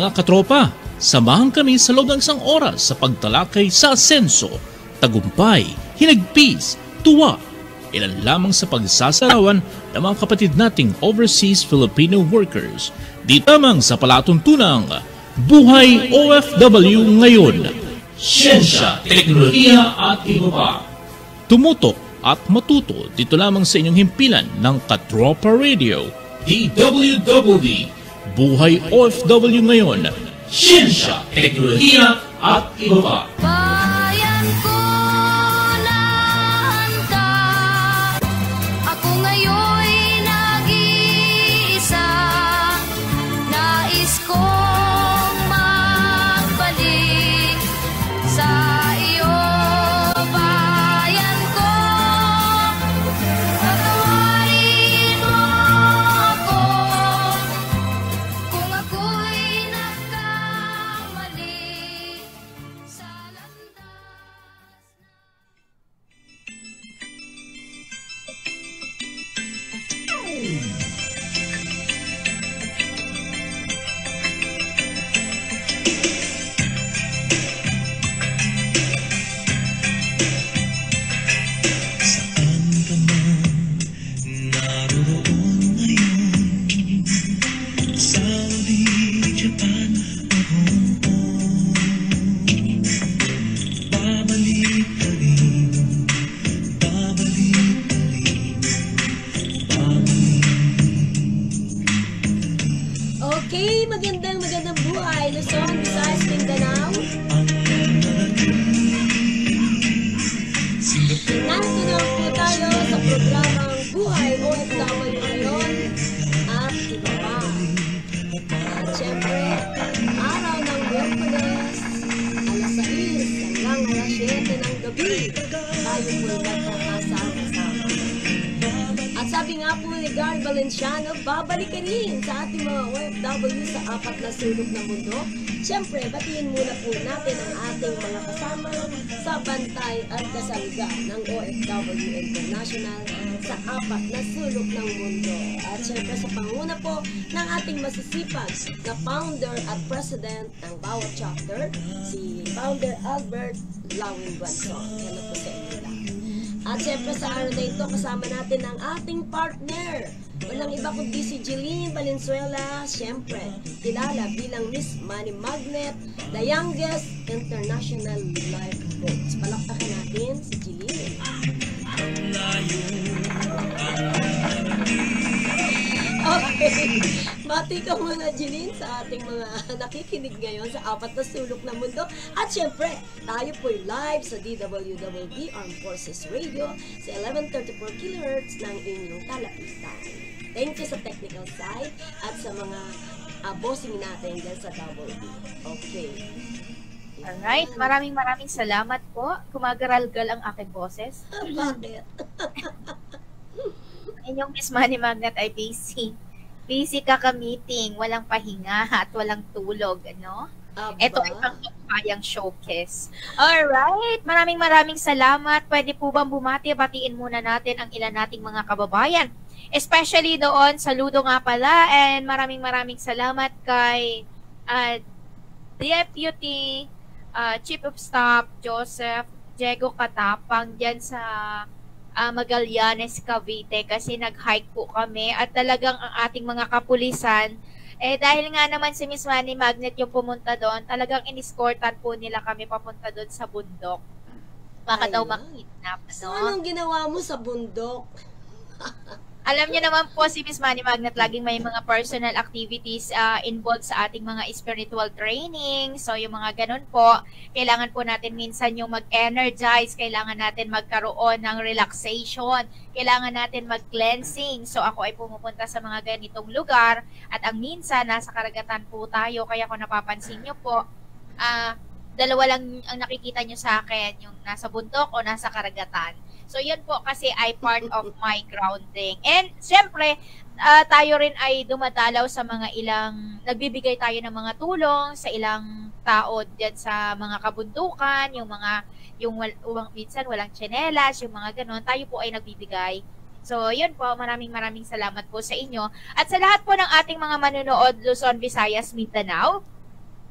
Mga katropa, samahan kami sa loob ng isang oras sa pagtalakay sa asenso, tagumpay, hinagpis, tuwa, ilan lamang sa pagsasarawan ng mga kapatid nating overseas Filipino workers. Dito lamang sa palatuntunang Buhay OFW Ngayon. Siyensya, teknolohiya at iba pa. Tumutok at matuto dito lamang sa inyong himpilan ng Katropa Radio. DWWD, Buhay OFW Ngayon. Siyensya, teknolohiya at iba pa. Bayan ko na handa, ako ngayon'y nag-iisa, nais kong magbalik sa iyo, bayan ko, patawarin mo ako, kung ako'y nagkamali sa landas. Saan ka man naroon ngayon, Saudi, Japan o Hong Kong, babalik ka rin, babalik ka rin, babalik. Okay, magandang buhay, Luzon, Visayas, Mindanao. Narito na po tayo sa programang Buhay OFW ngayon at iba pa. At syempre, araw ng Miyerkules, alas 6 hanggang alas 7 ng gabi, tayo po nagkakasama-sama. At sabi nga po ni Gar Valenciano, babalik ka rin sa ating mga OFW sa apat na sulok ng mundo. Siyempre, batiin muna po natin ang ating mga kasama sa bantay at kasangga ng OFW International sa apat na sulok ng mundo. At siyempre sa panguna po ng ating masisipag na founder at president ng bawat chapter, si Founder Albert Lawin Banson. Yan po sa inyo lang. At siyempre sa araw na ito, kasama natin ang ating partner. Walang iba kundi si Jeline Valenzuela, siyempre, kilala bilang Miss Money Magnet, the youngest international life coach. Palakpakan natin si Jeline. Okay, bati ka muna Jeline sa ating mga nakikinig ngayon sa apat na sulok ng mundo. At syempre, tayo po'y live sa DWWD Armed Forces Radio sa 1134 kHz ng inyong kalapitan. Thank you sa technical side at sa mga bossing natin dyan sa WD. Okay. Alright, maraming salamat po. Kumagaralgal ang aking boses. Bakit? Inyong Miss Money Magnet ay busy. Busy kaka-meeting, walang pahinga at walang tulog, ano? Ito ay pangkayang showcase. Alright, maraming salamat. Pwede po bang batiin muna natin ang ilan nating mga kababayan. Especially doon, saludo nga pala, and maraming salamat kay Deputy Chief of Staff Joseph Diego Katapang dyan sa Magallanes, Cavite, kasi nag-hike po kami at talagang ang ating mga kapulisan, dahil nga naman si Miss Money Magnet yung pumunta doon, talagang in-escortan po nila kami papunta doon sa bundok. Baka daw makidnap. So, anong ginawa mo sa bundok? Alam niyo naman po si Miss Money Magnet, laging may mga personal activities involved sa ating mga spiritual training. So, yung mga ganun po, kailangan po natin minsan yung mag-energize, kailangan natin magkaroon ng relaxation, kailangan natin mag-cleansing. So, ako ay pumupunta sa mga ganitong lugar at ang minsan, nasa karagatan po tayo, kaya kung napapansin niyo po, dalawa lang ang nakikita nyo sa akin, yung nasa bundok o nasa karagatan. So, yun po kasi ay part of my grounding. And, syempre, tayo rin ay dumadalaw sa mga ilang, nagbibigay tayo ng mga tulong sa ilang tao dyan sa mga kabundukan, yung minsan walang tsinelas, yung mga ganon, tayo po ay nagbibigay. So, yun po, maraming salamat po sa inyo. At sa lahat po ng ating mga manunood, Luzon, Visayas, Mindanao,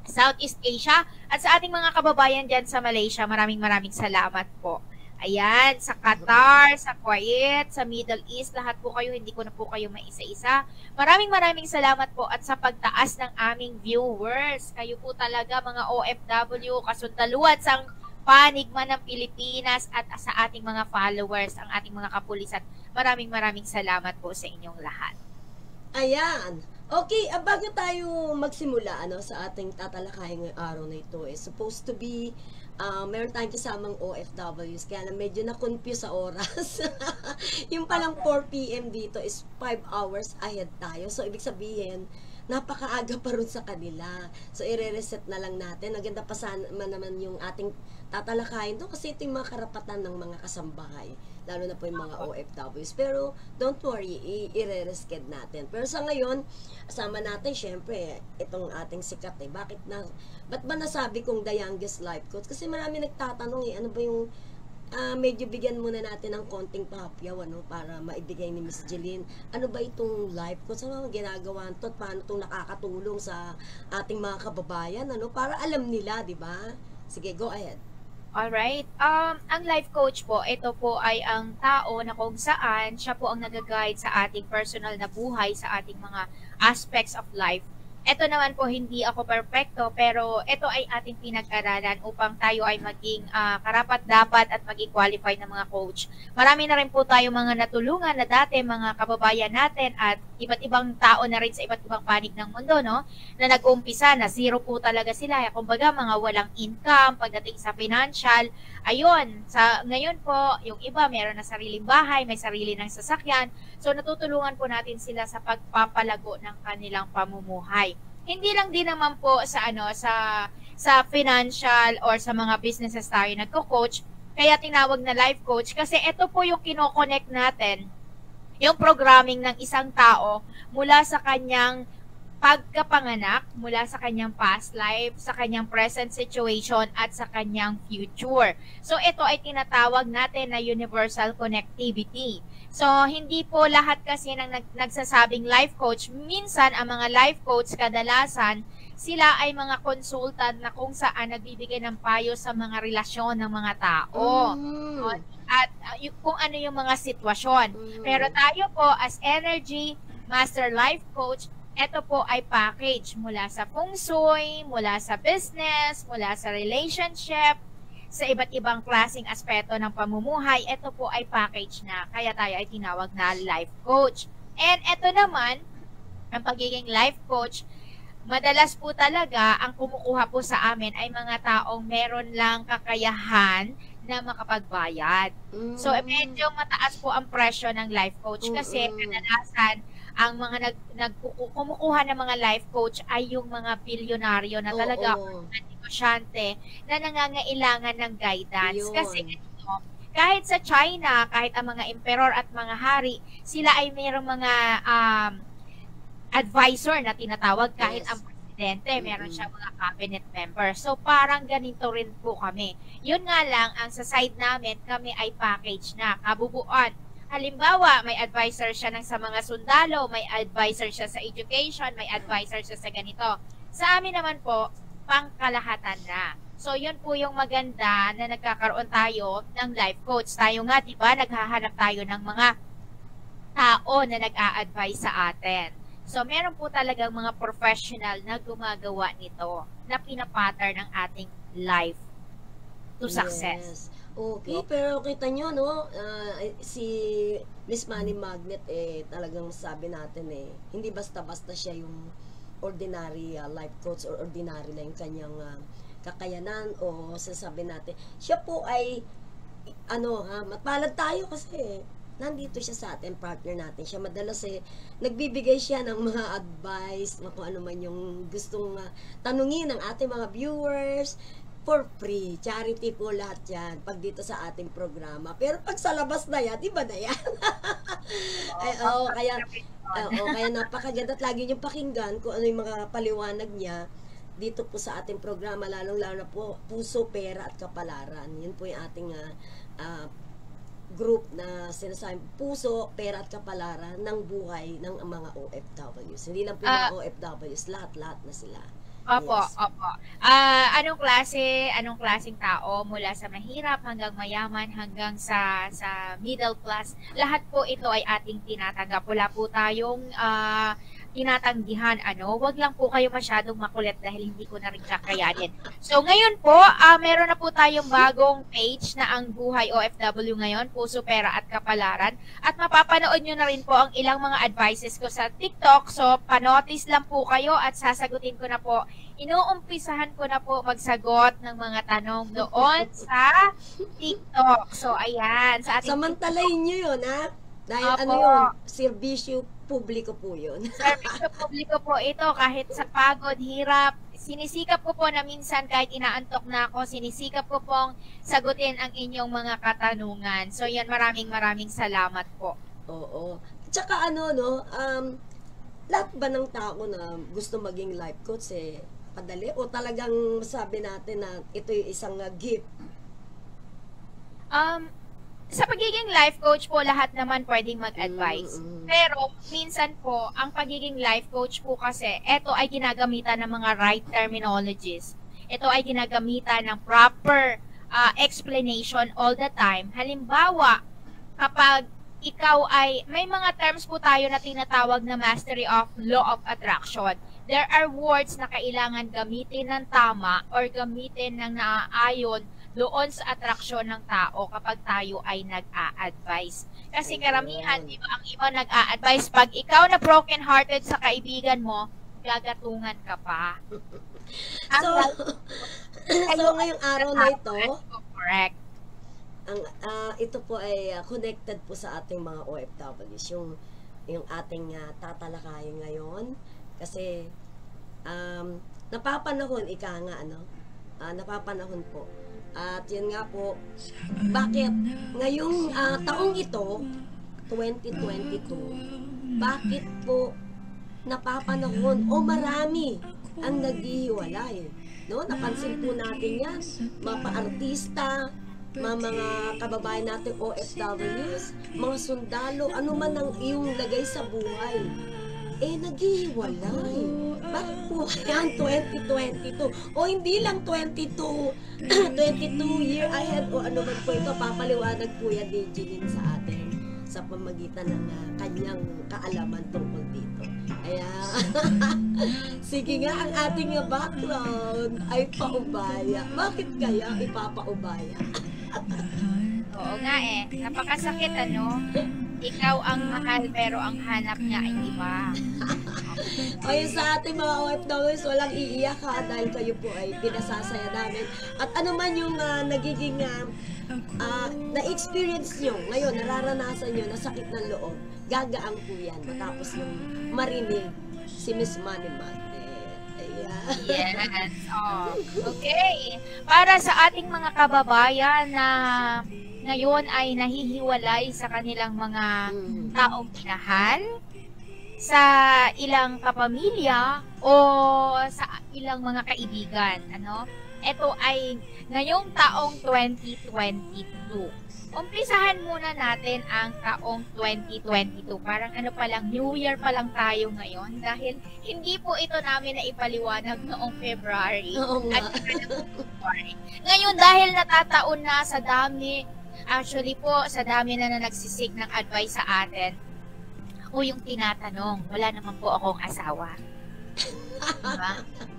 Southeast Asia, at sa ating mga kababayan dyan sa Malaysia, maraming salamat po. Ayan, sa Qatar, sa Kuwait, sa Middle East, lahat po kayo, hindi ko na po kayo maisa-isa. Maraming salamat po at sa pagtaas ng aming viewers. Kayo po talaga mga OFW, kasundaluhan sa panigma ng Pilipinas at sa ating mga followers, ang ating mga kapulisan. Maraming salamat po sa inyong lahat. Ayan. Okay, bago tayo magsimula sa ating tatalakayin ngayong araw na ito, supposed to be meron tayong kasamang OFWs, kaya lang medyo na-confuse sa oras. Yung palang 4 p.m. dito is 5 hours ahead tayo. So, ibig sabihin, napakaaga pa rin sa kanila. So, i-reset na lang natin. Maganda pa sana naman yung ating tatalakayin to kasi ito yung mga karapatan ng mga kasambahay. Lalo na po yung mga OFWs. Pero, don't worry, i-re-resched natin. Pero sa ngayon, kasama natin, syempre, itong ating sikat ba't ba nasabi kong the youngest life coach? Kasi marami nagtatanong ano ba yung medyo bigyan muna natin ng konting pahapyaw para maibigay ni Miss Jeline. Ano ba itong life coach? Ano ginagawa ito? At paano itong nakakatulong sa ating mga kababayan? Para alam nila, di ba? Sige, go ahead. Alright. Ang life coach po, ito po ay ang tao na kung saan siya po ang nag-guide sa ating personal na buhay, sa ating mga aspects of life. Ito naman po, hindi ako perfecto, pero ito ay ating pinag-aralan upang tayo ay maging karapat-dapat at maging qualified na mga coach. Marami na rin po tayo mga natulungan na dati, mga kababayan natin at iba't ibang tao na rin sa iba't ibang panig ng mundo, no? Na nag-umpisa na zero po talaga sila. Kumbaga, mga walang income pagdating sa financial. Ayun, ngayon po, yung iba meron na sariling bahay, may sarili ng sasakyan. So, natutulungan po natin sila sa pagpapalago ng kanilang pamumuhay. Hindi lang din naman po sa financial or sa mga businesses tayo nagko-coach, kaya tinawag na life coach kasi ito po yung kino-connect natin, yung programming ng isang tao mula sa kanyang pagkapanganak, mula sa kanyang past life, sa kanyang present situation, at sa kanyang future. So, ito ay tinatawag natin na universal connectivity. So, hindi po lahat kasi ng nagsasabing life coach. Minsan, ang mga life coach, kadalasan, sila ay mga consultant na kung saan nagbibigay ng payo sa mga relasyon ng mga tao. At kung ano yung mga sitwasyon. Pero tayo po, as Energy Master Life Coach, ito po ay package mula sa feng shui, mula sa business, mula sa relationship, sa iba't ibang klaseng aspeto ng pamumuhay. Ito po ay package na, kaya tayo ay tinawag na life coach. And ito naman, ang pagiging life coach, madalas po talaga, ang kumukuha po sa amin ay mga taong meron lang kakayahan na makapagbayad. So, medyo mataas po ang presyo ng life coach kasi kadalasan, ang mga kumukuha ng mga life coach ay yung mga bilyonaryo na talaga mga negosyante na nangangailangan ng guidance. Kasi kahit sa China, kahit ang mga emperor at mga hari, sila ay mayroong mga advisor na tinatawag kahit ang presidente, meron siya mga cabinet members. So, parang ganito rin po kami. Yun nga lang, ang sa side namin, kami ay package na, kabubuan. Halimbawa, may advisor siya sa mga sundalo, may advisor siya sa education, may advisor siya sa ganito. Sa amin naman po, pangkalahatan na. So, yun po yung maganda na nagkakaroon tayo ng life coach. Tayo nga, diba, naghahanap tayo ng mga tao na nag-a-advise sa atin. So, meron po talagang mga professional na gumagawa nito na pinapattern ng ating life to success. Okay, pero kita nyo, si Miss Manny Magnet, talagang sabi natin, hindi basta-basta siya yung ordinary life coach or ordinary na yung kanyang kakayanan o sasabi natin. Siya po ay, matpalad tayo kasi nandito siya sa atin, partner natin. Siya madalas nagbibigay siya ng mga advice, kung ano man yung gustong tanungin ng ating mga viewers, for free. Charity po lahat yan pag dito sa ating programa. Pero pag sa labas na yan, iba na yan. Kaya napakaganda at lagi niyong pakinggan kung ano yung mga paliwanag niya dito po sa ating programa, lalong-lalo na po Puso, Pera at Kapalaran. Yun po yung ating group na sinasabing Puso, Pera at Kapalaran ng buhay ng mga OFWs. Hindi lang po mga OFWs, lahat-lahat na sila. Opo, Yes. opo. Anong klaseng tao mula sa mahirap hanggang mayaman hanggang sa middle class, lahat po ito ay ating tinatanggap. Wala po tayong tinatanggihan, wag lang po kayo masyadong makulit dahil hindi ko na rin kakayanin. So ngayon po, meron na po tayong bagong page na ang Buhay OFW ngayon, Puso, Pera at Kapalaran. At mapapanood nyo na rin po ang ilang mga advices ko sa TikTok. So panotis lang po kayo at sasagutin ko na po. Inuumpisahan ko na po magsagot ng mga tanong doon sa TikTok. So ayan, sa ating Samantalayin nyo yun, ha? Dahil Opo. ano yun, serbisyo publiko po yun. serbisyo publiko po ito, kahit sa pagod, hirap, sinisikap ko po na minsan kahit inaantok na ako, sinisikap ko pong sagutin ang inyong mga katanungan. So yan, maraming salamat po. Oo. Tsaka lahat ba ng tao na gusto maging life coach padali? O talagang sabi natin na ito yung isang gift? Sa pagiging life coach po, lahat naman pwedeng mag-advise. Pero, minsan po, ang pagiging life coach po kasi, ito ay ginagamitan ng mga right terminologies. Ito ay ginagamitan ng proper explanation all the time. Halimbawa, kapag ikaw ay, may mga terms po tayo na tinatawag na mastery of law of attraction. There are words na kailangan gamitin ng tama or gamitin ng naaayon doon sa atraksyon ng tao kapag tayo ay nag-a-advise. Kasi karamihan, di ba, ang iba nag-a-advise, pag ikaw na broken-hearted sa kaibigan mo, gagatungan ka pa. So ngayong araw na ito, Correct. ito po ay connected po sa ating mga OFWs, yung ating tatalakayin ngayon. Kasi napapanahon, napapanahon po. At yun nga po, bakit ngayong taong ito, 2022, bakit po napapanahon o marami ang naghihiwalay? No? Napansin po natin yan, mga pa-artista, mga kababayan natin OFWs, mga sundalo, ano man ang iyong lagay sa buhay, naghihiwalay. Bakit po yan 2022? O hindi lang 22 year ahead o ano man po ito, papaliwanag po yan ni Jeline sa atin sa pamagitan ng kanyang kaalaman tungkol dito. Kaya, sige nga, ang ating background ay paubaya. Bakit kaya ipapaubaya? Oo nga napakasakit ikaw ang mahal pero ang hanap niya ay iba. O yun sa ating mga OFWs, walang iiyak dahil kayo po ay pinasasaya namin. At ano man yung nagiging na-experience nyo ngayon, nararanasan nyo na sakit ng loob, gagaang po yan matapos yung marinig si Miss Manny Magnet. Ayan. Yes. Okay. Para sa ating mga kababayan na ngayon ay nahihiwalay sa kanilang mga taong minahal, sa ilang kapamilya o sa ilang mga kaibigan, ito ay ngayong taong 2022. Umpisahan muna natin ang taong 2022. Parang pa lang, New Year pa lang tayo ngayon dahil hindi po ito namin na ipaliwanag noong February. Oo nga. At February. Ngayon dahil natataon na sa dami, actually po, sa dami na nagsisik ng advice sa atin, ako yung tinatanong, wala naman po akong asawa. Diba?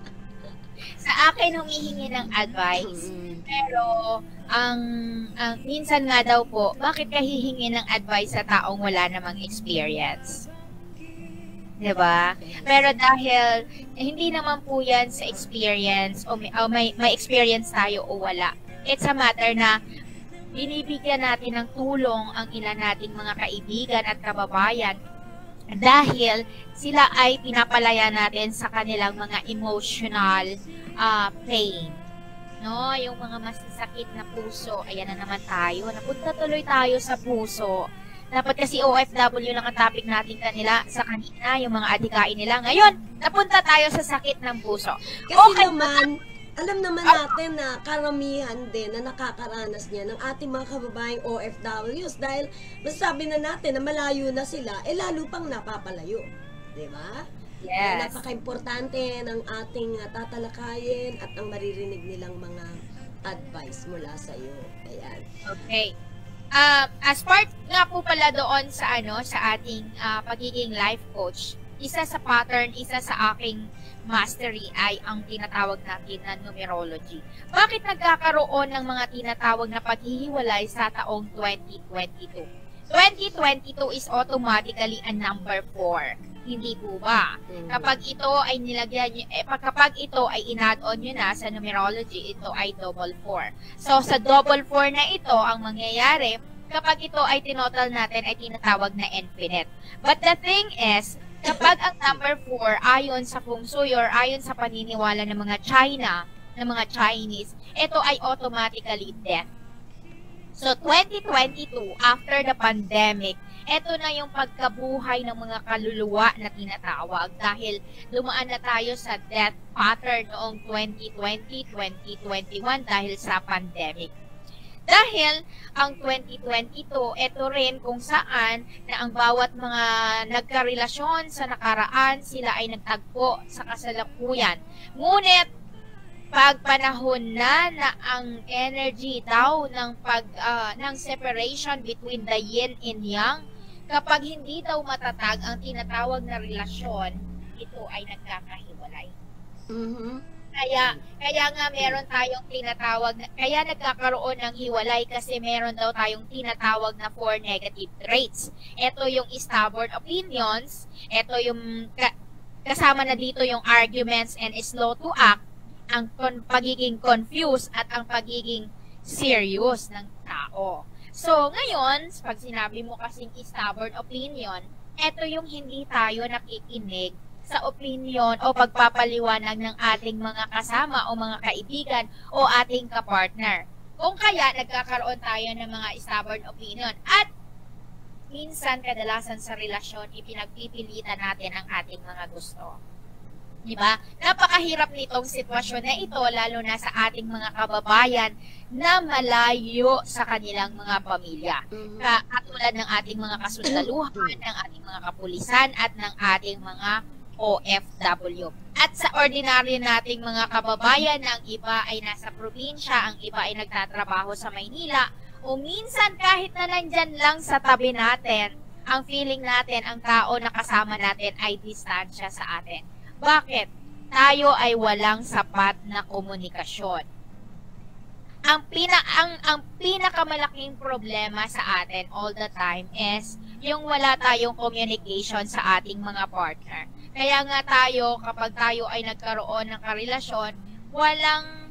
Sa akin humihingi ng advice, pero ang minsan nga daw po, bakit ka hihingi ng advice sa taong wala namang experience? 'Di ba? Pero dahil hindi naman po 'yan sa experience o may experience tayo o wala. It's a matter na binibigyan natin ng tulong ang ilan nating mga kaibigan at kababayan dahil sila ay pinapalaya natin sa kanilang mga emotional pain. No, yung mga masasakit na puso. Ayan na naman tayo. Napunta tuloy tayo sa puso. Dapat kasi OFW lang ang topic natin sa kanina, yung mga adikain nila. Ngayon, napunta tayo sa sakit ng puso. Kasi naman, alam naman natin na karamihan din na nakakaranas niya ng ating mga kababayang OFWs dahil masasabi na natin na malayo na sila, lalo pang napapalayo. Diba? Yes. Napaka-importante ng ating tatalakayin at ang maririnig nilang mga advice mula sa iyo. Ayan. Okay. As part nga po pala doon sa sa ating pagiging life coach, isa sa pattern, isa sa aking mastery ay ang tinatawag natin na numerology. Bakit nagkakaroon ng mga tinatawag na paghihiwalay sa taong 2022? 2022 is automatically a number 4. Hindi po ba? Kapag ito ay kapag ito ay in-add-on nyo na sa numerology, ito ay double 4. So, sa double 4 na ito, ang mangyayari, kapag ito ay tinotal natin, ay tinatawag na infinite. But the thing is, kapag ang number 4, ayon sa Feng Shui or ayon sa paniniwala ng mga Chinese, ito ay automatically death. So, 2022, after the pandemic, ito na yung pagkabuhay ng mga kaluluwa na tinatawag dahil dumaan na tayo sa death pattern noong 2020, 2021 dahil sa pandemic. Dahil ang 2022, ito rin kung saan na ang bawat mga nagkarelasyon sa nakaraan, sila ay nagtagpo sa kasalukuyan. Ngunit, pag panahon na ang energy daw ng separation between the yin and yang, kapag hindi daw matatag ang tinatawag na relasyon, ito ay nagkakahiwalay. Kaya nga meron tayong tinatawag kaya nagkakaroon ng hiwalay kasi meron daw tayong tinatawag na 4 negative traits. Ito yung stubborn opinions, ito yung kasama na dito yung arguments and slow to act, ang pagiging confused at ang pagiging serious ng tao. So, ngayon, pag sinabi mo kasing stubborn opinion, ito yung hindi tayo nakikinig sa opinion o pagpapaliwanag ng ating mga kasama o mga kaibigan o ating kapartner. Kung kaya, nagkakaroon tayo ng mga stubborn opinion at minsan, kadalasan sa relasyon, ipinagpipilitan natin ang ating mga gusto. Diba? Napakahirap nitong sitwasyon na ito, lalo na sa ating mga kababayan na malayo sa kanilang mga pamilya. Katulad ng ating mga kasundaluhan, ng ating mga kapulisan, at ng ating mga OFW. At sa ordinaryo nating mga kababayan, ang iba ay nasa probinsya, ang iba ay nagtatrabaho sa Maynila, o minsan kahit na nandyan lang sa tabi natin, ang feeling natin, ang tao na kasama natin ay distansya sa atin. Bakit? Tayo ay walang sapat na komunikasyon. Ang pinakamalaking problema sa atin all the time is yung wala tayong communication sa ating mga partner. Kaya nga tayo, kapag tayo ay nagkaroon ng karelasyon, walang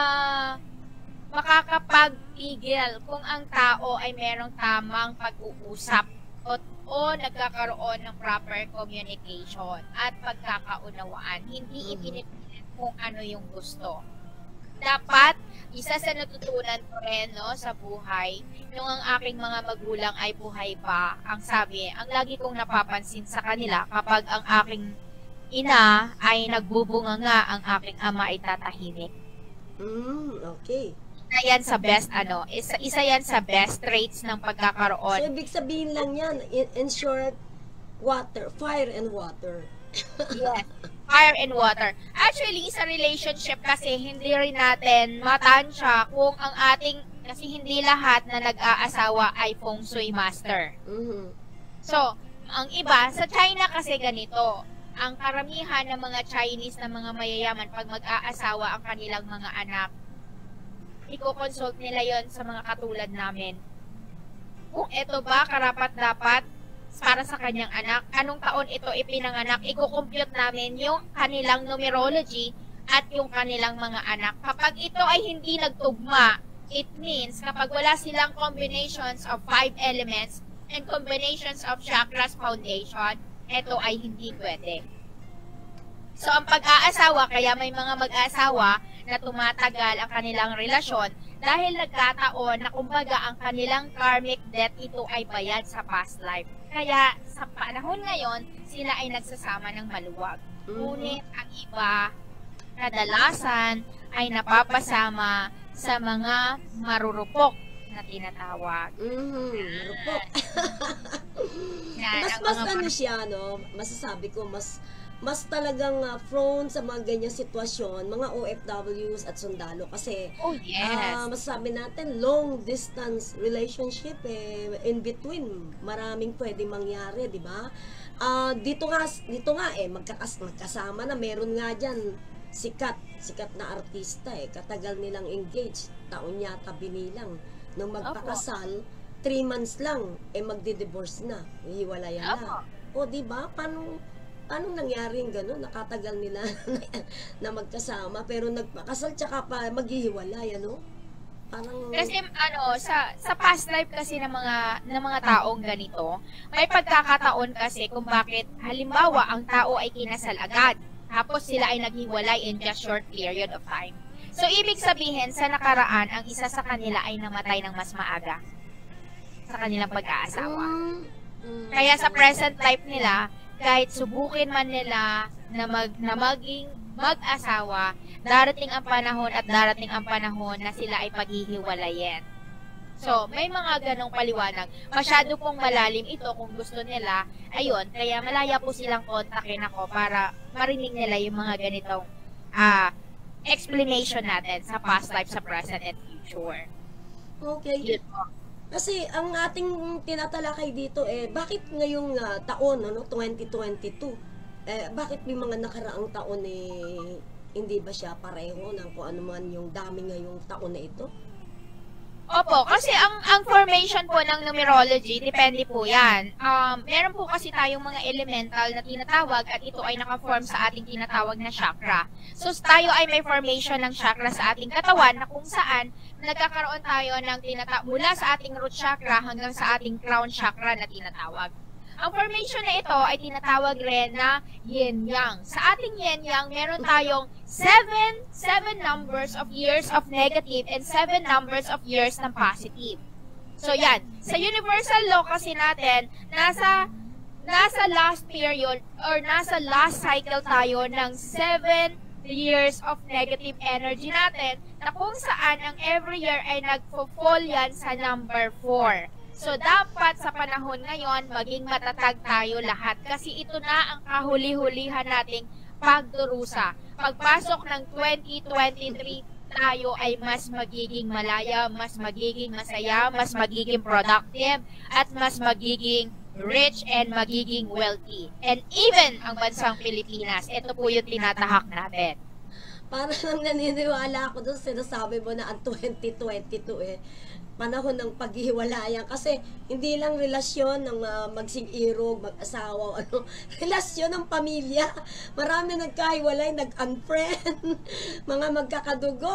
makakapagpigil kung ang tao ay merong tamang pag-uusap o nagkakaroon ng proper communication at pagkakaunawaan. Hindi ipinipilit kung ano yung gusto. Dapat, isa sa natutunan ko rin sa buhay, nung ang aking mga magulang ay buhay pa, ang sabi, ang lagi kong napapansin sa kanila, kapag ang aking ina ay nagbubunga nga, ang aking ama ay tatahimik. Okay. Isa yan sa best, isa yan sa best traits ng pagkakaroon. So, ibig sabihin lang yan, in short, water, fire and water. Yes, fire and water. Actually, sa relationship kasi, hindi rin natin matansya kung ang kasi hindi lahat na nag-aasawa ay Feng Shui master. So, ang iba, sa China kasi ganito, ang karamihan ng mga Chinese na mga mayayaman, pag mag-aasawa ang kanilang mga anak, i-consult nila yon sa mga katulad namin. Kung ito ba karapat-dapat para sa kanyang anak, anong taon ito ipinanganak, i-compute namin yung kanilang numerology at yung kanilang mga anak. Kapag ito ay hindi nagtugma, it means kapag wala silang combinations of 5 elements and combinations of chakras foundation, ito ay hindi pwede. So, ang pag-aasawa, kaya may mga mag-aasawa na tumatagal ang kanilang relasyon dahil nagkataon na kumbaga ang kanilang karmic debt ito ay bayad sa past life. Kaya sa panahon ngayon, sila ay nagsasama ng maluwag. Ngunit ang iba, kadalasan ay napapasama sa mga marurupok na tinatawag. Marupok. Yan, mas ano siya, masasabi ko, mas mas talagang prone sa mga ganyang sitwasyon, mga OFWs at sundalo kasi Oh, yes. masasabi natin long distance relationship in between maraming pwedeng mangyari, di ba? Dito nga magkasama na meron nga diyan sikat na artista katagal nilang engaged, taon yata binilang nung magpakasal 3 months lang magdi-divorce na, hiwalayan na. O di ba? Paano nangyari yung gano'n? Nakatagal nila na magkasama pero nagpakasal tsaka pa maghihiwalay, ano? Parang Kasi sa past life kasi ng mga taong ganito, may pagkakataon kasi kung bakit halimbawa ang tao ay kinasal agad, tapos sila ay naghiwalay in just short period of time. So ibig sabihin sa nakaraan ang isa sa kanila ay namatay ng mas maaga sa kanilang pag-aasawa. Kaya sa present life nila, kahit subukin man nila na maging mag-asawa, darating ang panahon na sila ay paghihiwalayin. So, may mga ganong paliwanag. Masyado pong malalim ito kung gusto nila. Ayun, kaya malaya po silang kontakin ako para marinig nila yung mga ganitong explanation natin sa past life, sa present, and future. okay. Yun po. Kasi ang ating tinatalakay dito bakit ngayong taon, 2022, bakit may mga nakaraang taon hindi ba siya pareho ng kung ano man yung dami ngayong taon na ito? Opo, kasi ang formation po ng numerology, depende po yan. Meron po kasi tayong mga elemental na tinatawag at ito ay naka-form sa ating tinatawag na chakra. So, tayo ay may formation ng chakra sa ating katawan na kung saan nagkakaroon tayo ng mula sa ating root chakra hanggang sa ating crown chakra na tinatawag. Ang formation na ito ay tinatawag rin na yin-yang. Sa ating yin-yang, meron tayong 7 numbers of years of negative and 7 numbers of years ng positive. So, yan. Sa universal law kasi natin, nasa last period or nasa last cycle tayo ng 7 years of negative energy natin na kung saan ang every year ay nagfo-fall yan sa number 4. So, dapat sa panahon ngayon, maging matatag tayo lahat kasi ito na ang kahuli-hulihan nating pagdurusa. Pagpasok ng 2023, tayo ay mas magiging malaya, mas magiging masaya, mas magiging productive, at mas magiging rich and magiging wealthy. And even ang bansang Pilipinas, ito po yung tinatahak natin. Parang naniniwala ako doon, sinasabi mo na ang 2022 panahon ng paghihiwalayan kasi hindi lang relasyon ng magsing-irog, mag-asawa, relasyon ng pamilya. Marami nagkahiwalay, nag-unfriend, mga magkakadugo,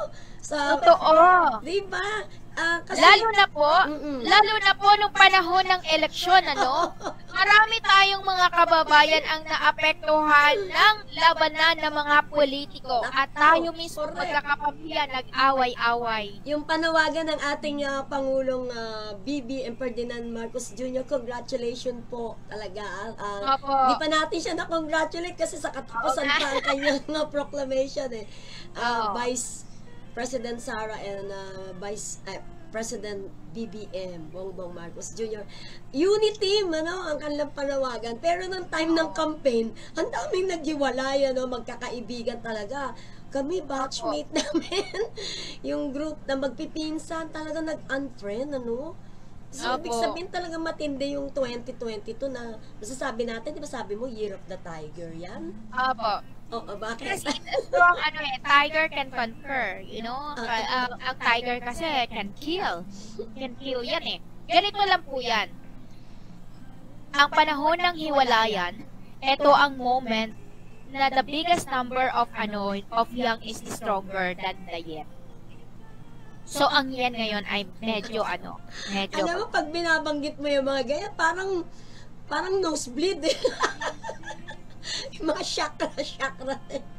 Totoo. Di ba? Kasi, Lalo na po nung panahon ng eleksyon, marami tayong mga kababayan ang naapektuhan ng labanan ng mga politiko at tayo mismo magkakapamilya nag-away-away. Yung panawagan ng ating Pangulong BBM Ferdinand Marcos Jr., congratulations po talaga. Opo. Di pa natin siya na-congratulate kasi sa katapusan pa ang kanyang proclamation Vice President Sara and Vice President BBM Bongbong Marcos Jr. Unity, ang kanilang panawagan. Pero nung time ng campaign, ang daming naghiwalay, magkakaibigan talaga. Kami, batchmate namin, yung group na magpipinsan, talaga nag-unfriend, So, ibig sabihin talaga matindi yung 2022 na masasabi natin, di ba sabi mo, Year of the Tiger yan? Opo. Oo, bakit? Kasi strong tiger can conquer, ang tiger kasi can kill. Can kill yan Ganito lang po yan. Ang panahon ng hiwalayan, ito ang moment na the biggest number of yang is stronger than the yen. So, ang yen ngayon ay medyo medyo. Alam mo, pag binabanggit mo yung mga ganyan, parang nosebleed yung mga chakra.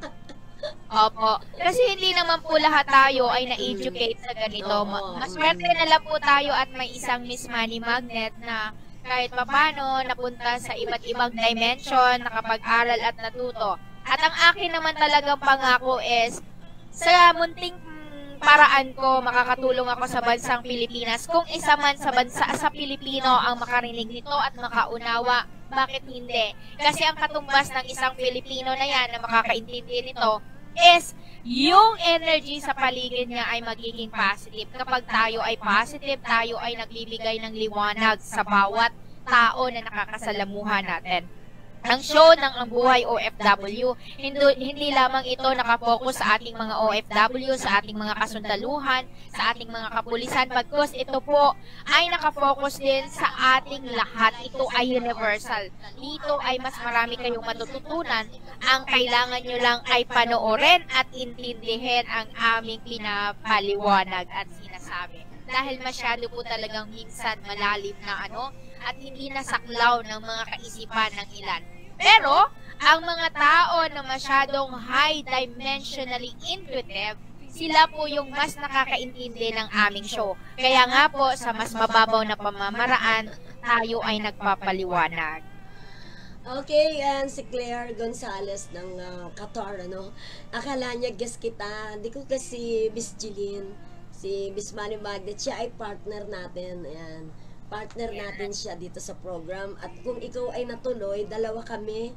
Opo. Kasi hindi naman po lahat tayo ay na-educate sa ganito. Maswerte na lang po tayo at may isang Miss Money Magnet na kahit papano napunta sa iba't ibang dimension, nakapag-aral at natuto. At ang akin naman talagang pangako is sa munting paraan ko, makakatulong ako sa bansang Pilipinas. Kung isa man sa bansa sa Pilipino ang makarinig nito at makaunawa, Bakit hindi? Kasi ang katumbas ng isang Pilipino na yan na makakaintindi nito is yung energy sa paligid niya ay magiging positive. Kapag tayo ay positive, tayo ay nagbibigay ng liwanag sa bawat tao na nakakasalamuha natin. Ang show ng Ang Buhay OFW, hindi lamang ito nakapokus sa ating mga OFW, sa ating mga kasundaluhan, sa ating mga kapulisan, bagkus ito po ay nakapokus din sa ating lahat. Ito ay universal. Dito ay mas marami kayong matututunan. Ang kailangan nyo lang ay panoorin at intindihin ang aming pinapaliwanag at sinasabi. Dahil masyado po talagang minsan malalim na at hindi nasaklaw ng mga kaisipan ng ilan. Pero, ang mga tao na masyadong high dimensionally intuitive, sila po yung mas nakakaintindi ng aming show. Kaya nga po, sa mas mababaw na pamamaraan, tayo ay nagpapaliwanag. Okay, and si Claire Gonzalez ng Qatar, akala niya guest kita. Hindi ko kasi Miss Jeline, si Miss Manny Magnet, siya ay partner natin. Ayan. Partner natin siya dito sa program. At kung ikaw ay natuloy, dalawa kami.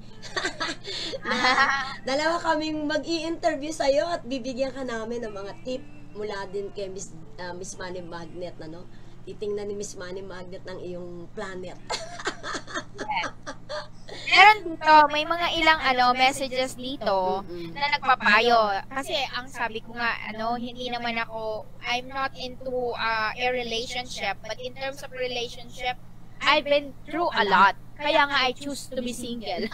Dalawa kaming mag-i-interview sa'yo at bibigyan ka namin ng mga tip mula din kay Miss Manny Magnet. Titingnan ni Miss Manny Magnet ng iyong planet. Meron dito, may mga ilang messages dito na nagpapayo. Kasi ang sabi ko nga, hindi naman ako, I'm not into a relationship, but in terms of relationship, I've been through a lot. Kaya nga I choose to be single.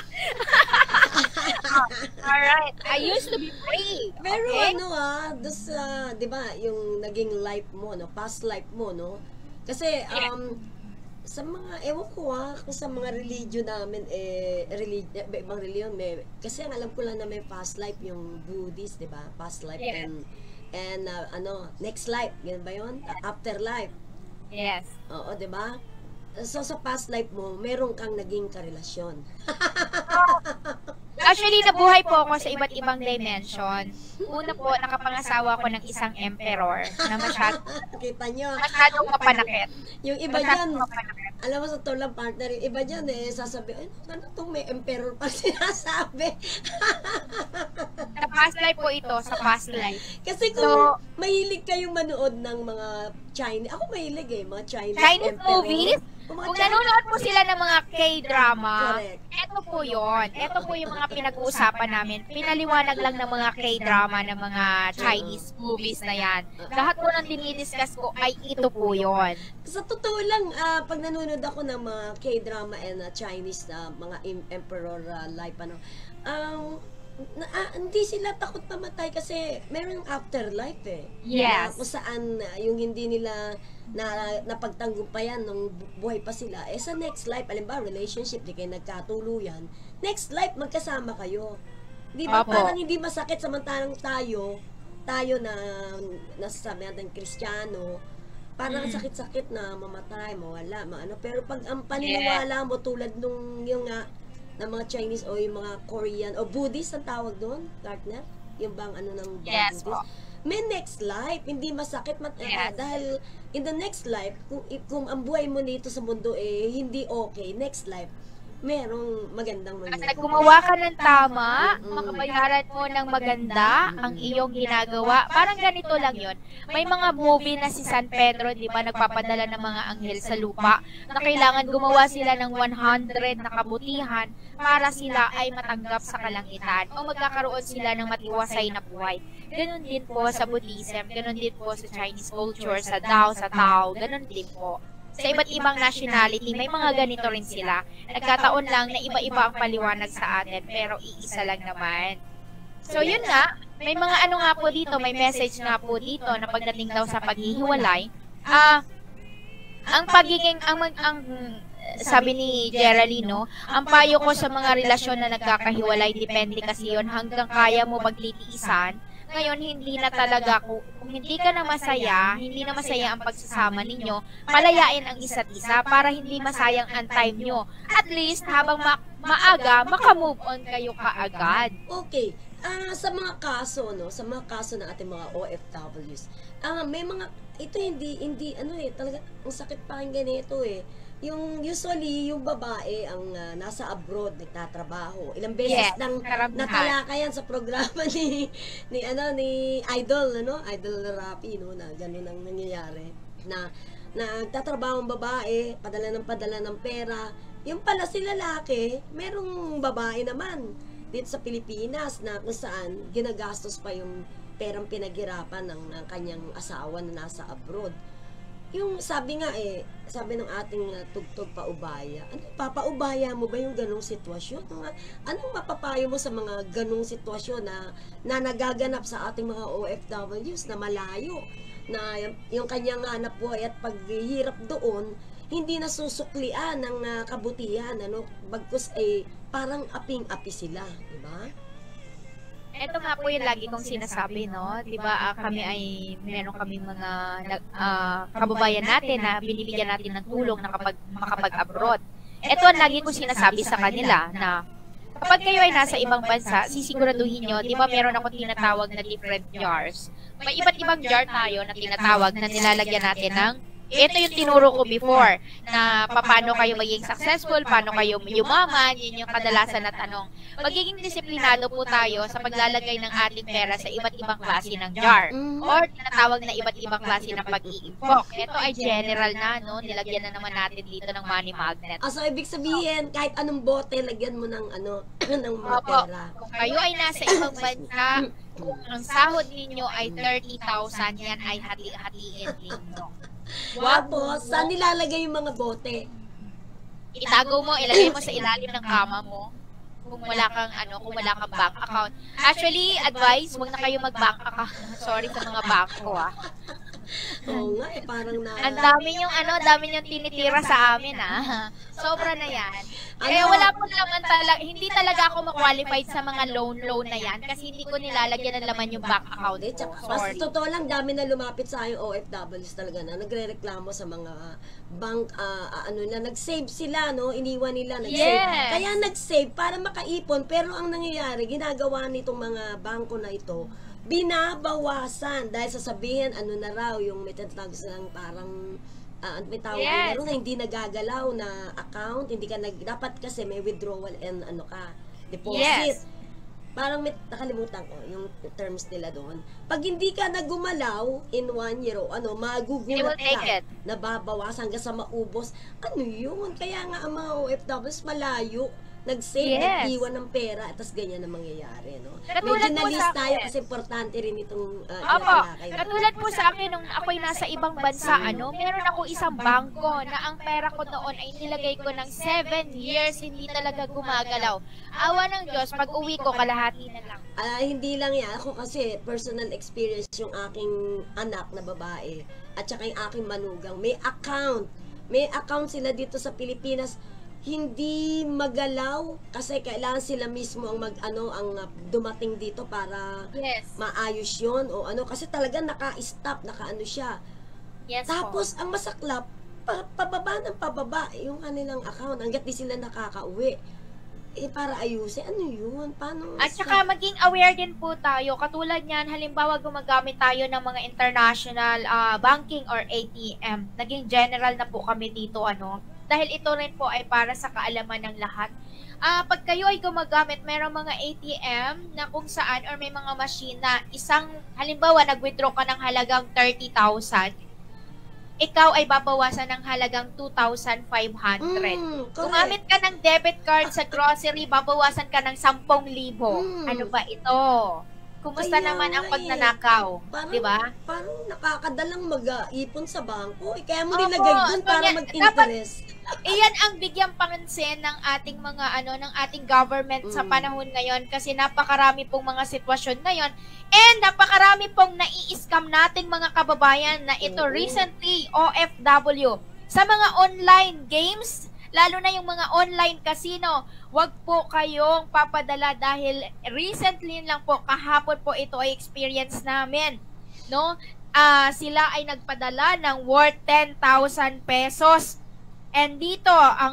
Alright, I used to be free. Pero okay? dos, di ba, yung naging life mo, past life mo, Kasi, sa mga, ewan ko kung sa mga religion namin, ibang religion, kasi ang alam ko lang na may past life, yung Buddhist, di ba? Past life and next life, ganun ba yun? Afterlife. Yes. Oo, di ba? So, sa past life mo, meron kang naging karelasyon. Actually, nabuhay po ako sa iba't ibang dimension. Una po, nakapangasawa ko ng isang emperor na Kita nyo. masyadong mapanakit. Yung iba Masyadong dyan, mapanakit. alam mo sa tulang partner, yung iba dyan sasabi, ano itong may emperor pa sinasabi? Sa past life po ito, sa past life. Kasi kung So, mahilig kayong manood ng mga Chinese, ako mahilig mga Chinese emperor. movies, Mga kung Chinese- nanonood po sila ng mga K-drama, Correct. eto po yun. Eto po yung mga pinag-uusapan namin. Pinaliwanag lang ng mga K-drama ng mga Chinese movies na yan. Lahat po ng dinidiscuss ko ay ito po yun. Sa totoo lang, pag nanonood ako ng mga K-drama and Chinese mga emperor life, hindi sila takot mamatay kasi meron afterlife Yes. Kung saan yung hindi nila napagtanggumpayan nung buhay pa sila, sa next life, alimbawa relationship, di kayo nagkatuluyan, next life magkasama kayo. Di ba? Opo. Parang hindi masakit, samantalang tayo na nasasabi natin Kristiyano, parang sakit-sakit na mamatay, mawala, pero pag ang paniniwala mo tulad nung yung ng mga Chinese o yung mga Korean o Buddhist ang tawag doon, partner? Yung bang ng Yes, Buddhist? May next life, hindi masakit Yes. dahil in the next life, kung ang buhay mo dito sa mundo hindi okay, next life, merong magandang Kasi mangyayari. gumawa ka ng tama, makabayaran mo ng maganda ang iyong ginagawa. Parang ganito lang yon. May mga movie na si San Pedro, di ba, nagpapadala ng mga anghel sa lupa, na kailangan gumawa sila ng 100 na kabutihan para sila ay matanggap sa kalangitan o magkakaroon sila ng matiwasay na buhay. Ganon din po sa Buddhism, ganon din po sa Chinese culture, sa Tao, ganon din po. Sa iba't ibang nationality, may mga ganito rin sila. Nagkataon lang na iba-iba ang paliwanag sa atin, pero iisa lang naman. So, yun nga, may mga nga po dito, may message nga po dito na pagdating daw sa paghihiwalay, sabi ni Geraldine, ang payo ko sa mga relasyon na nagkakahiwalay, depende kasi yun, hanggang kaya mo pagtitiisan. Ngayon, hindi na talaga, kung hindi ka na masaya, hindi na masaya ang pagsasama ninyo, palayain ang isa't isa para hindi masayang ang time nyo. At least, habang maaga, makamove on kayo kaagad. Okay. Sa mga kaso, sa mga kaso ng ating mga OFWs, may mga ito hindi ano talaga ang sakit pakinggan nito Yung usually yung babae ang nasa abroad nagtatrabaho. Ilang beses Yes, nang karamihan. natalakayan sa programa ni Idol Idol Rapi na gano'n ang nangyayari na nagtatrabaho ang babae, padala ng pera. Yung pala si lalaki, merong babae naman dito sa Pilipinas na kung saan ginagastos pa yung perang pinaghirapan ng kanyang asawa na nasa abroad. Yung sabi nga sabi ng ating tugtog paubaya, papaubaya mo ba yung ganong sitwasyon? Anong mapapayo mo sa mga ganong sitwasyon na nagaganap sa ating mga OFWs na malayo, na yung kanyang hanap buhay at paghihirap doon, hindi nasusuklian ng kabutihan, bagkus parang aping-api sila, di ba? Ito nga po yung lagi kong sinasabi, no? Diba, kami ay, meron kaming mga kababayan natin na binibigyan natin ng tulong na kapag makapag-abroad. Ito ang lagi kong sinasabi sa kanila na kapag kayo ay nasa ibang bansa, sisiguraduhin nyo, di ba meron ako tinatawag na different jars. May iba't ibang jar tayo na tinatawag na nilalagyan natin ng ito yung tinuro ko before na paano kayo maging successful, paano kayo yumaman, yun yung kadalasan na tanong. Magiging disiplinado po tayo sa paglalagay ng ating pera sa iba't ibang klase ng jar or tinatawag na iba't ibang klase ng pag-iimpok. Ito ay general na, no? Nilagyan na naman natin dito ng money magnet. So, ibig sabihin, kahit anong bote, lagyan mo ng ng mga pera. Kung kayo ay nasa ibang bansa, kung ang sahod ninyo ay 30,000, yan ay hati-hatiin ninyo. Tapos, saan nilalagay yung mga bote? Itago mo, ilagay mo sa ilalim ng kama mo. Kung wala kang bank account. Actually, advice, huwag na kayo mag-bank account. Sorry sa mga bangko Oo nga, parang Ang dami yung tinitira sa amin Sobra na yan. Kaya wala po naman talaga, hindi talaga ako ma-qualified sa mga loan na yan kasi hindi ko nilalagyan ng laman yung bank account ko. Mas totoo lang, dami na lumapit sa aking OFWs talaga na nagre-reklamo sa mga bank, nag-save sila, iniwan nila, nag-save. Yes. Kaya nag-save para makaipon, pero ang nangyayari, ginagawa nitong mga bangko na ito, binabawasan dahil sasabihin na raw yung may tinatawag silang parang may tawag na hindi nagagalaw na account, hindi ka dapat kasi may withdrawal and deposit. Yes. Parang nakalimutan ko yung terms nila doon. Pag hindi ka nagumalaw in 1 year magugulat ka, nababawasan hanggang sa maubos. Ano yun? Kaya nga ang mga OFWs malayo, nag-save, nag-iwan ng pera, at tas ganyan ang mangyayari, Medyo na-list tayo kasi importante rin itong katulad po sa akin, nung ako'y nasa ibang bansa, meron ako isang bangko na ang pera ko noon ay nilagay ko ng 7 years, hindi talaga gumagalaw. Awa ng Diyos, pag uwi ko, kalahati na lang. Hindi lang yan. Ako kasi, personal experience yung aking anak na babae at saka yung aking manugang. May account sila dito sa Pilipinas, hindi magalaw kasi kailangan sila mismo ang dumating dito para maayos yun kasi talaga naka-stop, siya. Yes, tapos ang masaklap, pababa ng pababa yung kanilang account hanggat di sila nakakauwi. Para ayusin, ano yun? Paano? At saka maging aware din po tayo. Katulad niyan, halimbawa gumagamit tayo ng mga international banking or ATM. Naging general na po kami dito, dahil ito rin po ay para sa kaalaman ng lahat. Pag kayo ay gumagamit, mayroong mga ATM na kung saan or may mga machine na halimbawa nag-withdraw ka ng halagang 30,000, ikaw ay babawasan ng halagang 2,500. Gumamit ka ng debit card sa grocery, babawasan ka ng 10,000. Ano ba ito? Kumusta naman ang pagnanakaw? Diba? Parang nakakadalang mag-ipon sa bangko. Kaya mo nilagay dun para mag-interest. Iyan ang bigyang pangansin ng ating mga ng ating government sa panahon ngayon kasi napakarami pong mga sitwasyon ngayon and napakarami pong nai-scam nating mga kababayan na ito recently OFW sa mga online games, lalo na yung mga online casino. Wag po kayong papadala dahil recently lang po, kahapon po ito ay experience namin, sila ay nagpadala ng worth 10,000 pesos. And dito,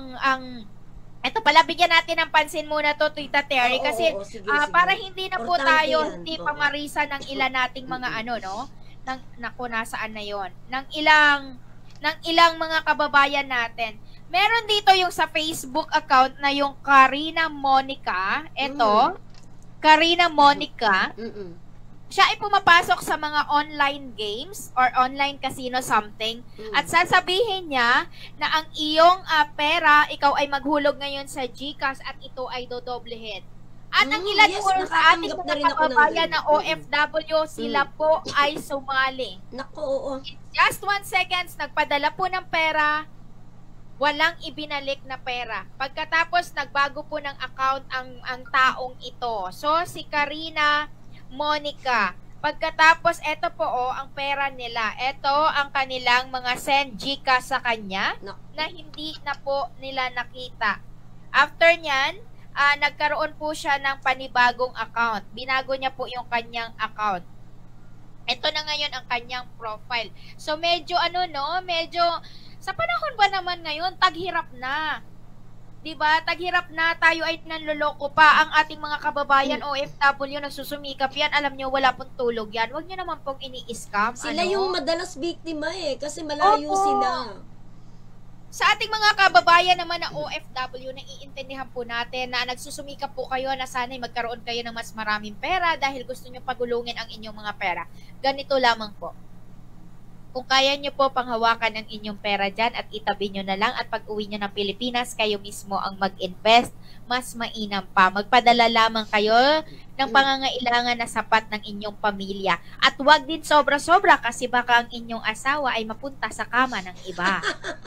ito pala, bigyan natin ng pansin muna to, Tita Terry, kasi sige. para hindi na po Importante tayo, yan. hindi pamarisan ng ilan nating mga naku, nasaan na yon ng ilang mga kababayan natin. Meron dito yung sa Facebook account na yung Karina Monica. Ito, Karina Monica. Mm-mm. Siya ay pumapasok sa mga online games or online casino something. At sasabihin niya na ang iyong pera, ikaw ay maghulog ngayon sa GCash at ito ay dodoblehin. At ang ilan yes, po sa ating nakatanggap na rin mga ako ng kababayan na ganun. OFW, sila po ay sumali. Nako, oo. Just 1 seconds, nagpadala po ng pera, walang ibinalik na pera. Pagkatapos, nagbago po ng account ang taong ito. So, si Karina Monica. Pagkatapos, eto po ang pera nila. Eto ang kanilang mga send GCash sa kanya na hindi na po nila nakita. After nyan, nagkaroon po siya ng panibagong account. Binago niya po yung kanyang account. Ito na ngayon ang kanyang profile. So, medyo sa panahon ba naman ngayon, taghirap na. 'Di ba? Taghirap na, tayo ay nanloloko pa. Ang ating mga kababayan OFW nagsusumikap yan. Alam nyo, wala pong tulog yan. Huwag nyo naman pong ini-scam. Sila yung madalas biktima kasi malayo Opo. sila. Sa ating mga kababayan naman na OFW, naiintindihan po natin na nagsusumikap po kayo na sana'y magkaroon kayo ng mas maraming pera dahil gusto nyo pagulungin ang inyong mga pera. Ganito lamang po. Kung kaya nyo po panghawakan ang inyong pera dyan at itabi nyo na lang at pag uwi nyo ng Pilipinas, kayo mismo ang mag-invest, mas mainam pa. Magpadala lamang kayo ng pangangailangan na sapat ng inyong pamilya. At huwag din sobra-sobra kasi baka ang inyong asawa ay mapunta sa kama ng iba.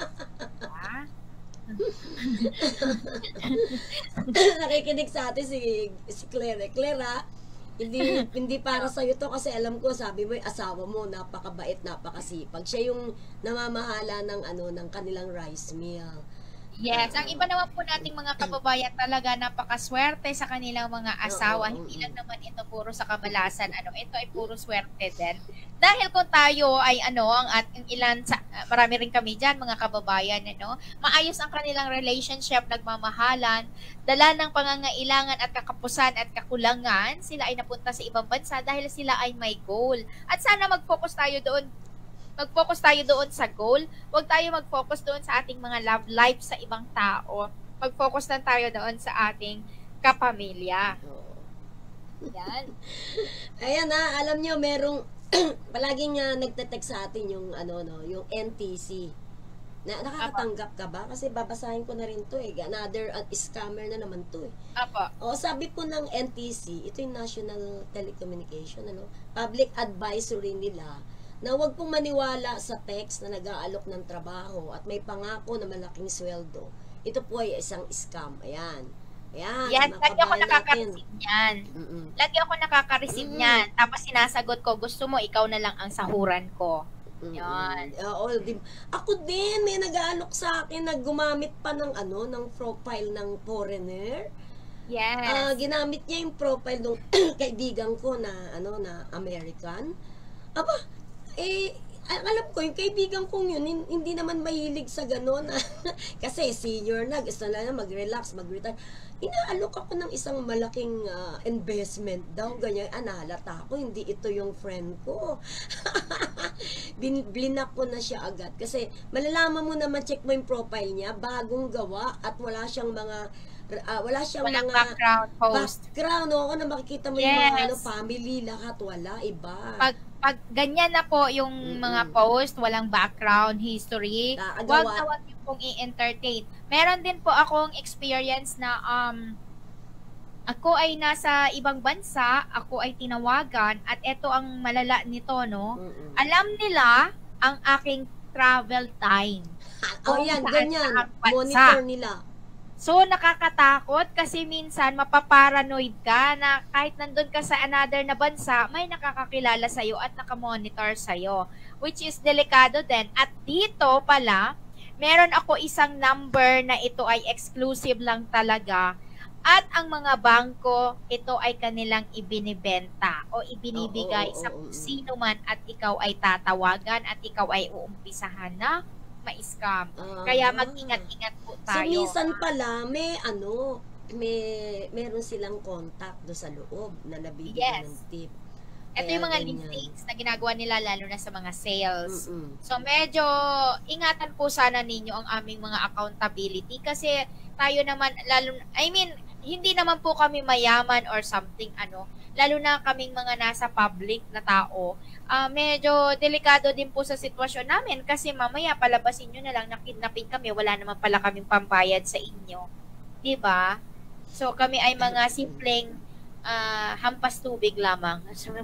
Nakikinig sa atin si Claire. Claire, hindi para sa to kasi alam ko, sabi mo, yung asawa mo napakabait, napakasipag. Siya yung namamahala ng kanilang rice mill. Yes, ang iba naman po nating mga kababayan talaga napakaswerte sa kanilang mga asawa. Hindi lang naman ito puro sa kamalasan. Ito ay puro swerte din. Dahil kung tayo ay marami rin kami diyan mga kababayan, maayos ang kanilang relationship, nagmamahalan, dala ng pangangailangan at kakapusan at kakulangan, sila ay napunta sa ibang bansa dahil sila ay may goal. At sana mag-focus tayo doon sa goal. Huwag tayo mag-focus doon sa ating mga love life sa ibang tao. Mag-focus lang tayo doon sa ating kapamilya. Yan. Ayan alam nyo, merong palaging nagte-text sa atin yung yung NTC. Nakakatanggap ka ba? Kasi babasahin ko na rin to another scammer na naman to Apo. Sabi po ng NTC, ito yung National Telecommunication, public advisory nila, na huwag pong maniwala sa text na nag-aalok ng trabaho at may pangako na malaking sweldo. Ito po ay isang scam. Ayan. Yan, lagi ako nakaka-receive niyan. Lagi ako nakaka-receive niyan. Tapos sinasagot ko, gusto mo, ikaw na lang ang sahuran ko. Yan. Ako din, may nag-aalok sa akin na gumamit pa ng ng profile ng foreigner. Yes. Ginamit niya yung profile ng kaibigan ko na na American. Alam ko, yung kaibigan kong yun, hindi naman mahilig sa gano'n. Kasi senior na, gusto na mag-relax, mag-retire. Inaalok ako ng isang malaking investment daw, ganyan. Nahalata ako, hindi ito yung friend ko. Blinak ko na siya agad. Kasi malalaman mo naman, check mo yung profile niya, bagong gawa, at wala siyang Walang background post. Background, na makikita mo yung mga family, lahat, wala, iba. Pag ganyan na po yung mga post, walang background history, wag niyo pong i-entertain. Meron din po akong experience na ako ay nasa ibang bansa, ako ay tinawagan, at eto ang malala nito, alam nila ang aking travel time. Yan, ganyan. Monitor nila. So, nakakatakot kasi minsan mapaparanoid ka na kahit nandun ka sa another na bansa, may nakakakilala sa'yo at nakamonitor sa'yo, which is delikado din. At dito pala, meron ako isang number na ito ay exclusive lang talaga at ang mga bangko, ito ay kanilang ibinibenta o ibinibigay sa kung sino man at ikaw ay tatawagan at ikaw ay uumpisahan na ma-scam. Kaya mag-ingat-ingat po tayo. So, minsan pala, meron silang contact do sa loob na nabibigyan ng tip. Ito Kaya yung mga ganyan. listings na ginagawa nila lalo na sa mga sales. Mm-mm. So medyo ingatan po sana ninyo ang aming mga accountability kasi tayo naman hindi naman po kami mayaman or something lalo na kaming mga nasa public na tao. Medyo delikado din po sa sitwasyon namin kasi mamaya palabasin nyo na lang na kidnapping kami, wala naman pala kaming pambayad sa inyo. 'Di ba? So kami ay mga simpleng hampas tubig lamang.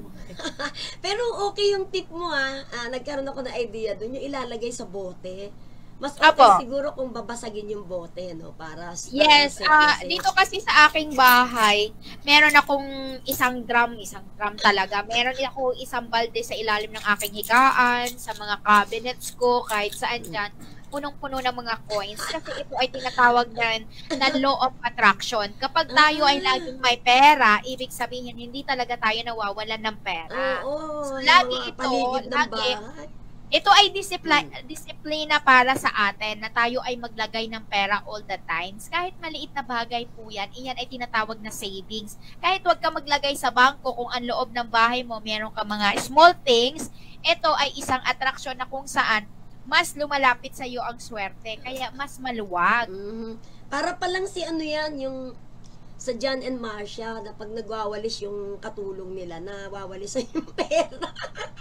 Pero okay yung tip mo nagkaroon ako ng idea doon, yung ilalagay sa bote. Mas okay Apo. siguro kung babasagin yung bote, no? Para Yes, safe message. dito kasi sa aking bahay, meron akong isang drum talaga. Meron ako isang balde sa ilalim ng aking higaan, sa mga cabinets ko, kahit saan dyan. Punong-puno ng mga coins. Kasi ito ay tinatawag na law of attraction. Kapag tayo ay laging may pera, ibig sabihin, hindi talaga tayo nawawalan ng pera. Oo, yung lagi mga ito, paligid ng lagi. bahay. Ito ay disiplina para sa atin na tayo ay maglagay ng pera all the times. Kahit maliit na bagay po yan, iyan ay tinatawag na savings. Kahit huwag ka maglagay sa bangko kung ang loob ng bahay mo, meron ka mga small things, ito ay isang atraksyon na kung saan mas lumalapit sa iyo ang swerte. Kaya mas maluwag. Mhm. Para pa lang si yan, yung sa John and Marcia, na pag nagwawalis yung katulong nila, nawawalis sa yung pera.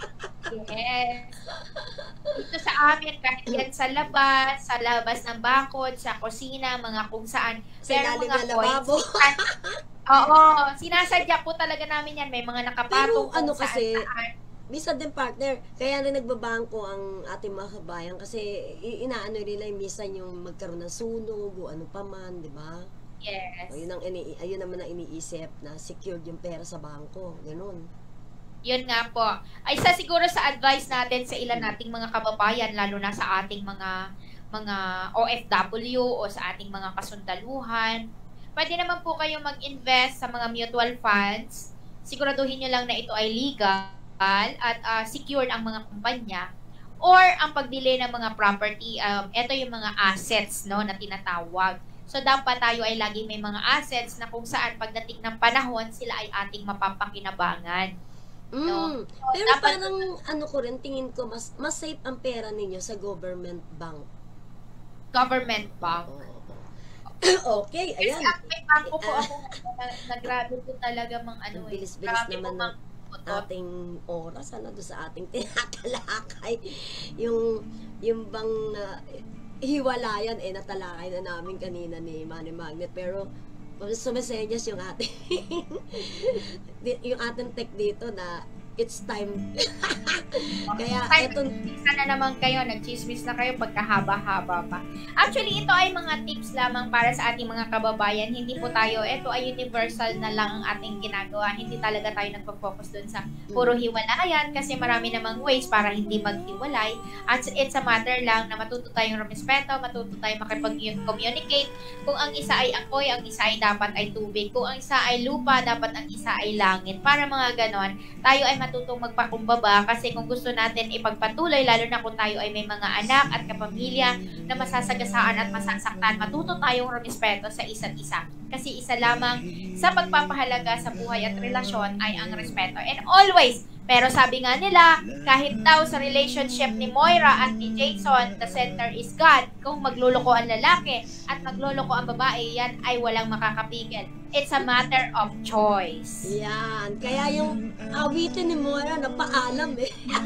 Yes. Dito sa amin, kahit yan sa labas ng bakod, sa kusina, mga kung saan. Sa Pero ilalim mga ng lababo. Oo, sinasadya po talaga namin yan. May mga nakapatong Pero kung saan. Misa din partner, kaya na nagbabangko ang ating mga kabayan kasi inaano nila yung minsan yung magkaroon ng sunog o ano pa man, di ba? Yes. O, ayun naman ang iniisip na secured yung pera sa bangko, ganun. Yun nga po. Ay isa siguro sa advice natin sa ilan nating mga kababayan, lalo na sa ating mga OFW o sa ating mga kasundaluhan. Pwede naman po kayo mag-invest sa mga mutual funds. Siguraduhin nyo lang na ito ay legal at secured ang mga kumpanya. Or ang pagbili ng mga property, ito yung mga assets na tinatawag. So dapat tayo ay lagi may mga assets na kung saan pagdating ng panahon, sila ay ating mapapakinabangan. No? So, Pero dapat- parang ko rin, tingin ko mas safe ang pera ninyo sa government bank. Government bank. Okay, Kasi ayan. may bangko po ako na grabe po talaga Ang bilis-bilis grabe naman po ng ating oras doon sa ating tinatalakay. Yung bang hiwalayan natalakay na namin kanina ni Manny Magnet, pero sumesenyas yung ating yung ating tech dito na it's time. Kaya eto, Isa na naman kayo, nagchismis na kayo pagkahaba-haba pa. Actually, ito ay mga tips lamang para sa ating mga kababayan. Hindi po tayo, ito ay universal na lang ang ating ginagawa. Hindi talaga tayo nagpo-focus dun sa puro hiwalayan kasi marami namang ways para hindi maghiwalay. At it's a matter lang na matuto tayong rumespeto, matuto tayong makipag-communicate. Kung ang isa ay apoy, ang isa ay dapat ay tubig. Kung ang isa ay lupa, dapat ang isa ay langit. Para mga ganon, tayo ay matutong magpakumbaba kasi kung gusto natin ipagpatuloy, lalo na kung tayo ay may mga anak at kapamilya na masasagasaan at masasaktan, matuto tayong rumispeto sa isa't isa. Kasi isa lamang sa pagpapahalaga sa buhay at relasyon ay ang respeto. And always, pero sabi nga nila, kahit daw sa relationship ni Moira at ni Jason, the center is God. Kung magluloko ang lalaki at magluloko ang babae, yan ay walang makakapigil. It's a matter of choice. yan. Kaya yung awitin ni Moira, napaalam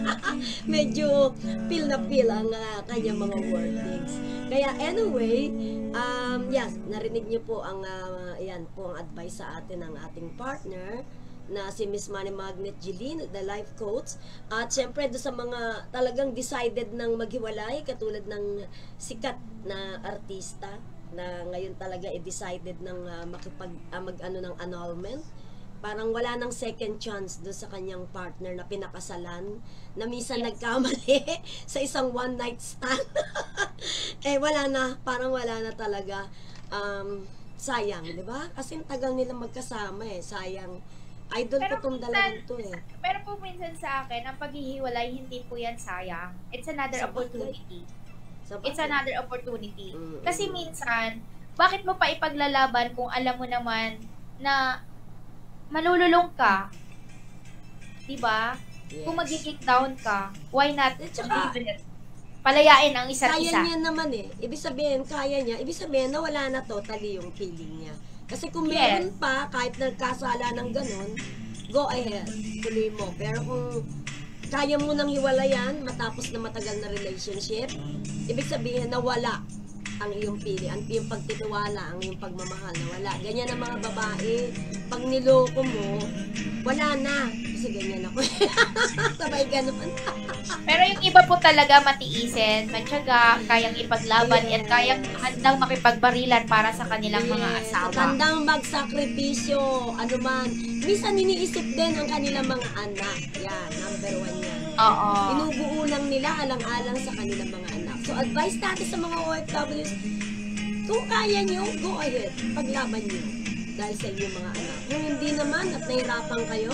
Medyo feel na feel ang kanyang mga wordings. Kaya anyway, yes, narinig niyo po ang yan po ang advice sa atin ng ating partner na si Miss Manny Magnet Jeline, the life coach. At syempre do sa mga talagang decided ng maghiwalay, katulad ng sikat na artista na ngayon talaga decided ng mag-ano ng annulment. Parang wala nang second chance do sa kanyang partner na pinakasalan, na minsan nagkamali sa isang one night stand. Wala na, parang wala na talaga. Sayang, di ba? Kasi tagal nilang magkasama sayang. Idol Pero ko tong minsan- dalawang to Pero po minsan sa akin, ang paghihiwalay, hindi po yan sayang. It's another Sa bagay. opportunity. So, It's another opportunity. Mm. Kasi minsan, bakit mo pa ipaglalaban kung alam mo naman na malululong ka? 'di ba? Yes. Kung magki-kick down ka, why not At saka, palayain ang isa't kaya isa? niya naman eh. Ibig sabihin, kaya niya. Ibig sabihin, nawala na totally yung feeling niya. Kasi kung Yes. meron pa, kahit nagkasala ng ganun, go ahead, tuloy mo. Pero kung kaya mo nang hiwalayan matapos na matagal na relationship, ibig sabihin nawala ang iyong pili, ang iyong pagtitiwala, ang iyong pagmamahal, nawala. Ganyan ang mga babae, pag niloko mo, wala na. Kasi ganyan ako. Sabay ganun. Pero yung iba po talaga matiisin, matyaga, kayang ipaglaban at kayang handang makipagbarilan para sa kanilang mga Yes, asawa. at handang magsakripisyo, ano man. Minsan iniisip din ang kanilang mga anak. Yan, number 1 yan. Oo. Inubuo lang nila alang-alang sa kanilang mga anak. So, advice natin sa mga OFWs, kung kaya nyo, go ahead, paglaban nyo. Dahil sa inyong mga anak. Kung hindi naman at nahirapan kayo,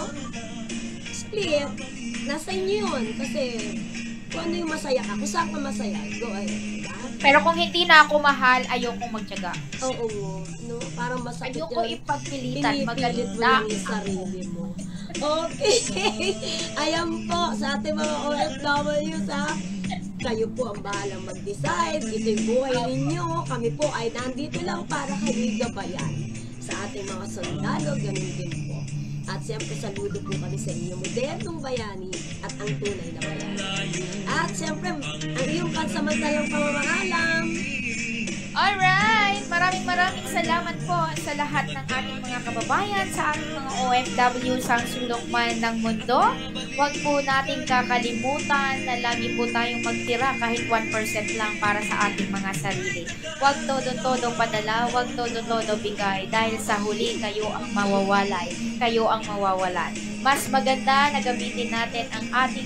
split, nasa inyo yun. Kasi, kung ano yung masaya ka, kung saan ka masaya, go ahead. Diba? Pero kung hindi na ako mahal, ayokong magtyaga. Oo, no? Parang masakit Ayoko yun. ipagpilitan, Pinipilit mo maganda. lang yung sarili mo. Okay. Ayan po, sa ating mga OFWs ha. Kayo po ang bahalang mag-decide. Ito yung buhay ninyo. Kami po ay nandito lang para kayo'y gabayan. Sa ating mga sundalo, ganun din po. At siyempre, saludo po kami sa inyong modernong bayani at ang tunay na bayani. At siyempre, ang iyong pansamantalang pamamahalang. Alright! Maraming salamat po sa lahat ng ating mga kababayan, sa ating mga OFW sa sulok man ng mundo. Huwag po nating kakalimutan na lagi po tayong magtira kahit 1% lang para sa ating mga sarili. Huwag todo-todo padala, huwag todo-todo bigay dahil sa huli kayo ang mawawalay, kayo ang mawawalan. Mas maganda na gamitin natin ang ating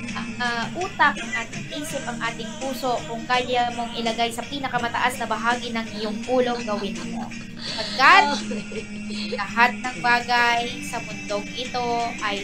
utak, ang ating isip, ang ating puso. Kung kaya mong ilagay sa pinakamataas na bahagi ng iyong ulo, gawin mo. Pagkat lahat ng bagay sa mundong ito ay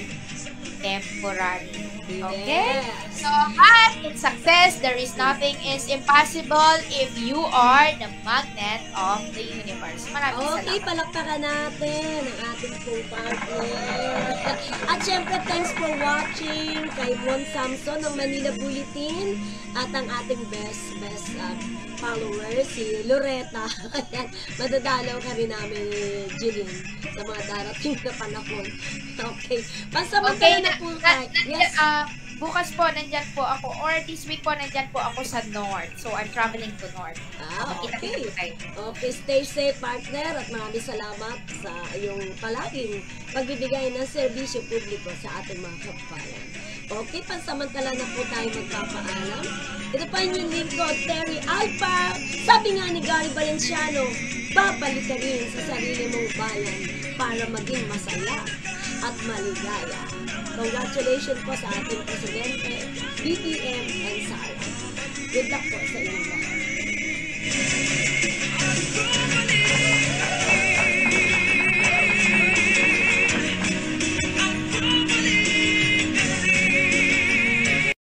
temporary. Okay? Yes. So, at in success, there is nothing is impossible if you are the magnet of the universe. Maraming Okay, salamat. palakpakan natin ang ating pong partner. At syempre, thanks for watching kay Mon Samson ng Manila Bulletin at ang ating best follower, si Loretta. Ayan, madadalaw ka rin namin ni Jillian sa mga darating na panahon. Okay, pansamantala na po tayo. Yes. Bukas po, nandyan po ako, or this week po, nandyan po ako sa North. So, I'm traveling to North. Magkita-kita Okay. po tayo. Okay, stay safe partner at maraming salamat sa iyong palaging pagbibigay ng serbisyo publiko sa ating mga kababayan. Okay, pansamantala na po tayo magpapaalam. Ito pa yung lingkod, Terry Alpa. Sabi nga ni Gary Valenciano, babalik ka rin sa sarili mong bayan para maging masaya at maligaya. Congratulations po sa ating Presidente, BBM and Sara. Good luck po sa inyo lahat.